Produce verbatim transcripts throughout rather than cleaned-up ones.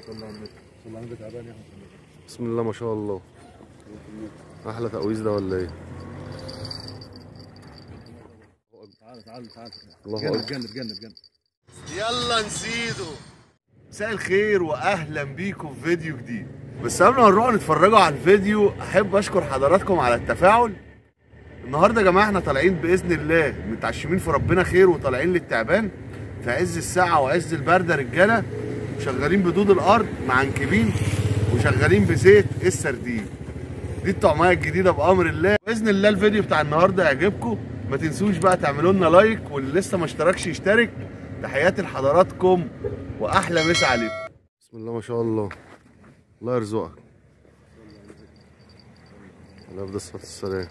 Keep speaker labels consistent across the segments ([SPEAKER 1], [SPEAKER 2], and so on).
[SPEAKER 1] بسم الله ما شاء الله. احلى تقويز ده ولا ايه؟
[SPEAKER 2] تعال تعال تعال
[SPEAKER 1] الله
[SPEAKER 2] جنب
[SPEAKER 1] اكبر.
[SPEAKER 2] جنب جنب جنب.
[SPEAKER 3] يلا نسيدو. مساء الخير واهلا بيكم في فيديو جديد. بس قبل ما نروح نتفرجوا على الفيديو احب اشكر حضراتكم على التفاعل. النهارده يا جماعه احنا طالعين باذن الله متعشمين في ربنا خير وطالعين للتعبان في عز الساعه وعز البرده رجاله، شغالين بدود الارض معنكبين وشغالين بزيت السردين. دي الطعميه الجديده بامر الله. باذن الله الفيديو بتاع النهارده يعجبكم. ما تنسوش بقى تعملوا لنا لايك، واللي لسه ما اشتركش يشترك. تحياتي لحضراتكم واحلى مسا عليكم.
[SPEAKER 1] بسم الله ما شاء الله. الله يرزقك. على افضل الصلاه والسلام.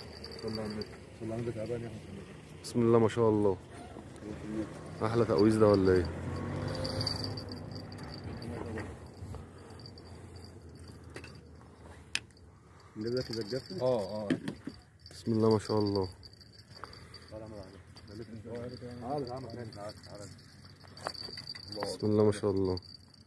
[SPEAKER 1] بسم الله ما شاء الله. احلى تقويز ده ولا ايه؟
[SPEAKER 2] نبدا في الجافه. اه اه
[SPEAKER 1] بسم الله ما شاء الله. بسم الله ما شاء الله.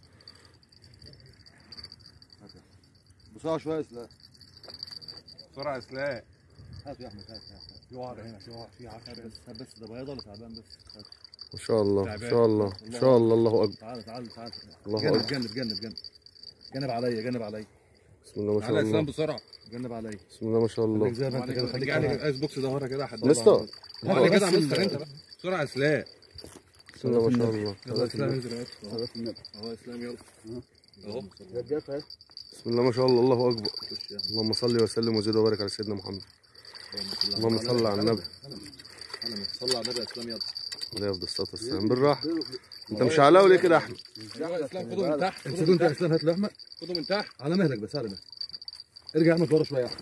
[SPEAKER 2] بسرعه شويه يا اسلام. بسرعه يا اسلام. هات يا احمد هات هات في وعر هنا في وعر في عفش بس هات بس ده بياض ولا تعبان بس هات.
[SPEAKER 1] ما شاء الله ما شاء الله ما شاء الله. الله اكبر.
[SPEAKER 2] تعال تعال تعال
[SPEAKER 1] الله
[SPEAKER 2] جنب
[SPEAKER 1] اكبر.
[SPEAKER 2] جنب جنب جنب جنب عليا جنب عليا.
[SPEAKER 1] بسم الله ما شاء
[SPEAKER 2] تعالى يا اسلام
[SPEAKER 1] الله.
[SPEAKER 2] بسرعه جنب عليا.
[SPEAKER 1] بسم الله ما شاء الله.
[SPEAKER 2] خليك زي ما انت كده خليك على الايس بوكس ده ورا كده حد
[SPEAKER 1] مستر.
[SPEAKER 2] تعالى كده يا مستر انت بقى بسرعه يا اسلام.
[SPEAKER 1] بسم الله ما شاء الله.
[SPEAKER 2] يلا يا اسلام انزل اهو يا اسلام يلا اهو
[SPEAKER 1] بسم الله ما شاء الله. الله اكبر. اللهم صل وسلم وزد وبارك على سيدنا محمد. اللهم صل على النبي.
[SPEAKER 2] صلى على النبي يا اسلام يلا.
[SPEAKER 1] عليه افضل الصلاه والسلام. بالراحه. انت مش علاوي ليه كده يا احمد؟
[SPEAKER 2] ايوه يا اسلام خده من تحت. خده انت يا اسلام هات لحمه. خده من تحت على مهلك بس على مهلك. ارجع يا احمد ورا شويه يا احمد.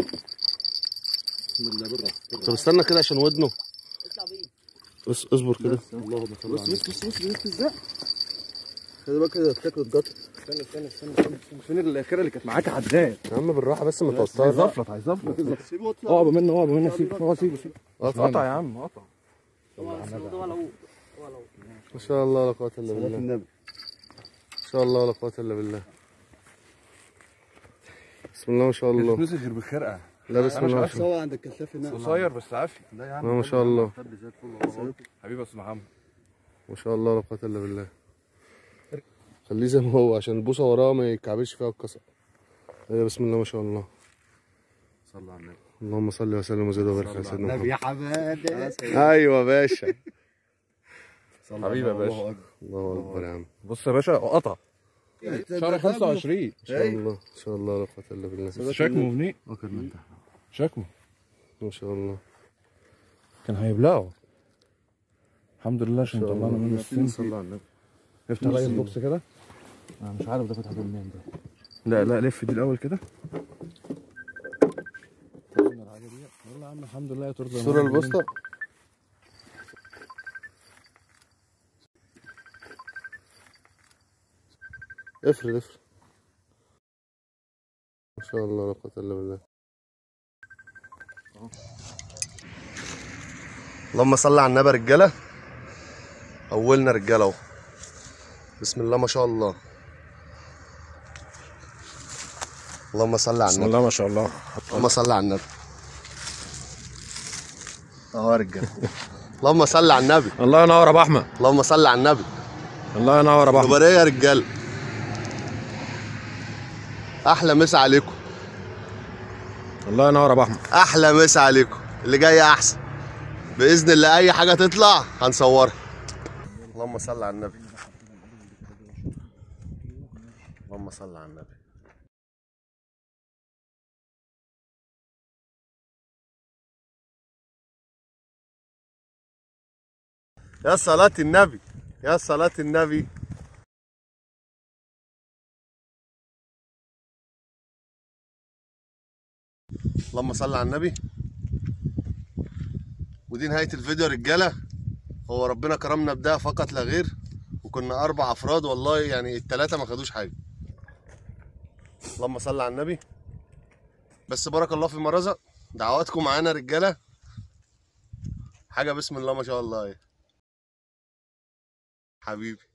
[SPEAKER 2] بسم الله بالراحه.
[SPEAKER 1] طب استنى كده عشان ودنه.
[SPEAKER 4] اطلع بيه.
[SPEAKER 1] بص اصبر كده.
[SPEAKER 2] اللهم صل على
[SPEAKER 3] بص بص بص بص بص ازاي. خلي بالك كده شكله اتجطر.
[SPEAKER 2] استنى استنى استنى استنى فين الاخيره اللي كانت معاك عداد؟
[SPEAKER 1] يا عم بالراحه بس ما توترش.
[SPEAKER 2] هيزفلط هيزفلط.
[SPEAKER 3] سيبه واطلع.
[SPEAKER 2] اقعد منه اقعد منه سيبه اقعد سيبه سيبه.
[SPEAKER 1] قطع
[SPEAKER 2] يا عم قطع.
[SPEAKER 1] ما شاء الله لا قوه الا بالله. ما شاء الله لا قوه الا بالله. بسم الله ما شاء الله.
[SPEAKER 2] مش غير بالخرقه.
[SPEAKER 1] لا بسم الله ما شاء الله.
[SPEAKER 3] سوا عند الكشاف هناك.
[SPEAKER 2] قصير بس عافي. لا يا
[SPEAKER 1] لا ما شاء الله.
[SPEAKER 2] حبيبي يا استاذ محمد.
[SPEAKER 1] ما شاء الله لا قوه الا بالله. خليه زي ما هو عشان البوصه وراه ما يتكعبلش فيها الكسر. ايوه بسم الله ما شاء الله.
[SPEAKER 2] صلى على النبي.
[SPEAKER 1] اللهم صل وسلم وزد وبارك على سيدنا محمد.
[SPEAKER 3] يا حماده.
[SPEAKER 1] ايوه يا باشا.
[SPEAKER 2] حبيبي يا باشا.
[SPEAKER 1] الله اكبر يا عم.
[SPEAKER 2] بص يا باشا قطع. شهر خمسة وعشرين.
[SPEAKER 1] ما شاء الله ما شاء الله لا قوه الا بالله.
[SPEAKER 2] شكمه منين؟ شكمه
[SPEAKER 1] ما شاء الله.
[SPEAKER 2] كان هيبلعه. الحمد لله عشان
[SPEAKER 1] ما شاء
[SPEAKER 2] طلعنا
[SPEAKER 1] الله.
[SPEAKER 2] منه السن.
[SPEAKER 1] صلى على النبي.
[SPEAKER 2] افتح الايس بوكس كده. انا مش عارف ده فتحه منين ده. لا لا لف دي الاول كده. يلا يا عم الحمد لله ترضى.
[SPEAKER 1] الصوره البوسطه. افرد افرد. ما شاء الله لا قوة الا بالله. اللهم صل على النبي يا رجاله. اولنا رجاله اهو. بسم الله ما شاء الله. اللهم صل على
[SPEAKER 2] بسم
[SPEAKER 1] النبي.
[SPEAKER 2] الله ما شاء الله.
[SPEAKER 1] اللهم صل على النبي. اهو يا رجاله. اللهم صل على النبي.
[SPEAKER 2] الله ينور يا ابو احمد.
[SPEAKER 1] اللهم صل على النبي.
[SPEAKER 2] الله ينور يا ابو احمد.
[SPEAKER 1] مباراه يا رجاله. احلى مسا عليكم.
[SPEAKER 2] الله ينور يا ابو احمد.
[SPEAKER 1] احلى مسا عليكم. اللي جاي احسن باذن الله. اي حاجه تطلع هنصورها. اللهم صل على النبي. اللهم صل على النبي. يا صلاة النبي يا صلاة النبي. اللهم صل على النبي. ودي نهاية الفيديو يا رجالة. هو ربنا كرمنا بده فقط لا غير، وكنا أربع أفراد والله يعني التلاتة ما خدوش حاجة. اللهم صل على النبي. بس بارك الله فيما رزق. دعواتكم معانا يا رجالة. حاجة بسم الله ما شاء الله. حبيبي